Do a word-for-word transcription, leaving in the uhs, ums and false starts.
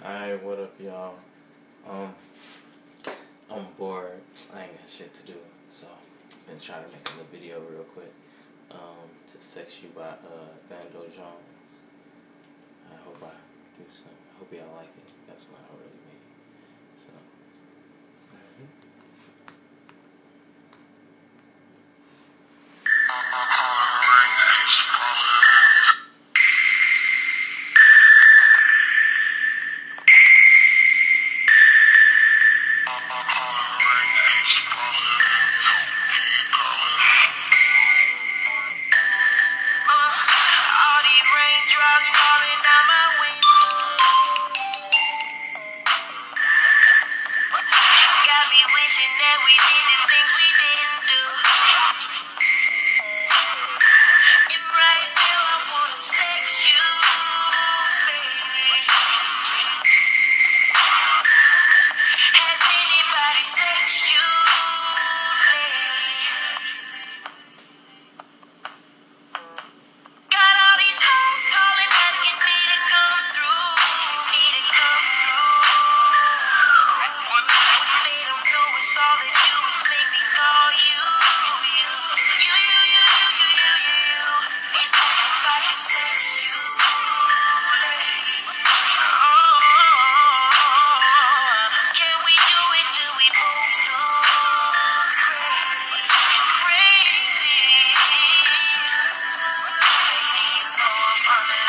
Alright, what up, y'all? Um, I'm bored. I ain't got shit to do, so I've been trying to make a video real quick. Um, to Sex You by uh Bando Jones. I hope I do something. I hope y'all like it. That's what I really mean. So. Wishing that we did the things we didn't do. And right now I wanna sex you, baby. Has anybody sexed you lately? Got all these hoes calling, asking me to come through, me to come through. What they don't know is all they do is make me call you, you, you, you, you, you, you, you, you. And if I can sex you lately, oh, can we do it till we both look crazy, crazy? Baby, you know I'm running